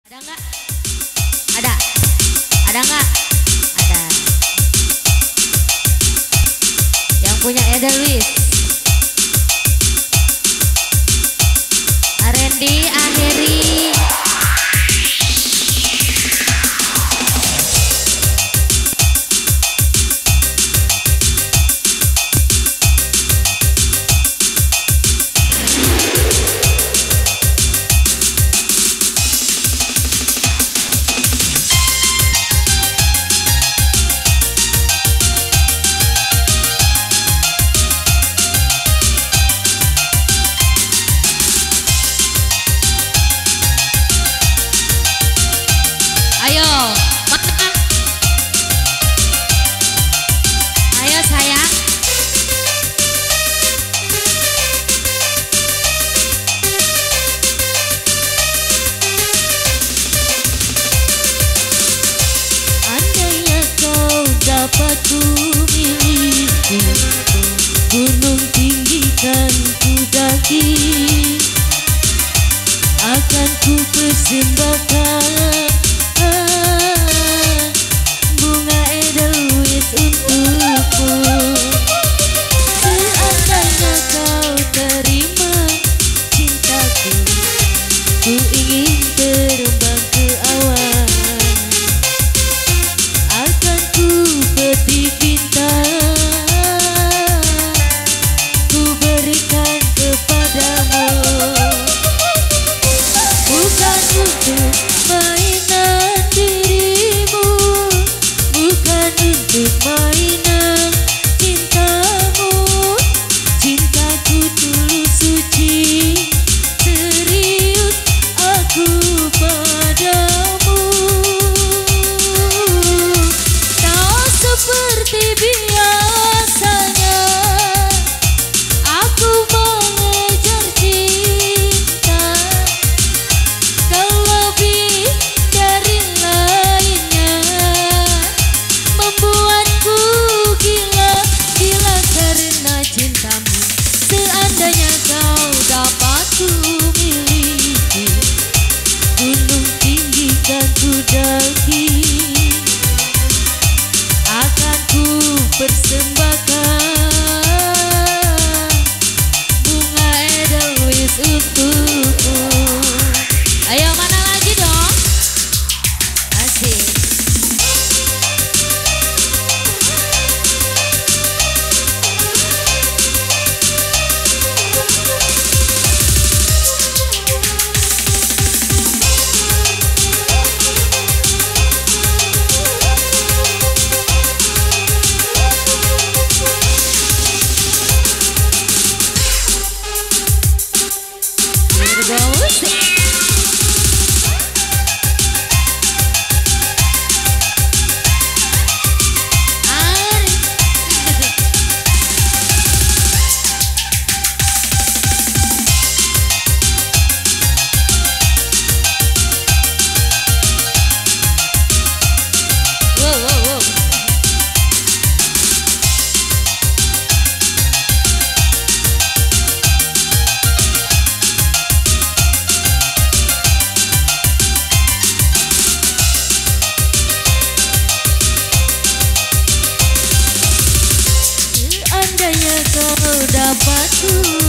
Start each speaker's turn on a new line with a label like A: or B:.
A: Ada nggak? Ada? Ada nggak? Ada. Yang punya Edelweiss. Arendi, Aheri. Ayo, mana? Ayo sayang. Andainya kau dapat ku miliki, gunung tinggi kan ku daki, akan ku persembahkan bunga Edelweiss untukku. Seandainya kau terima cintaku, ku ingin terbang ke awan, akan ku petik bintang, ku berikan kepadamu. Bukan untuk mainan dirimu, bukan untuk mainan cintamu. Cintaku tulus suci, serius aku padamu. Tak seperti biasanya aku mengejar cinta, kau lebih dari lainnya, membuatku gila, gila karena cintamu. Seandainya kau dapat ku miliki, gunung tinggi kan ku daki, akan ku persembahkan bunga Edelweiss untukku. Ayo mana lagi dong? Asik. Bagus. Wow, wow, wow. Seandainya kau dapat ku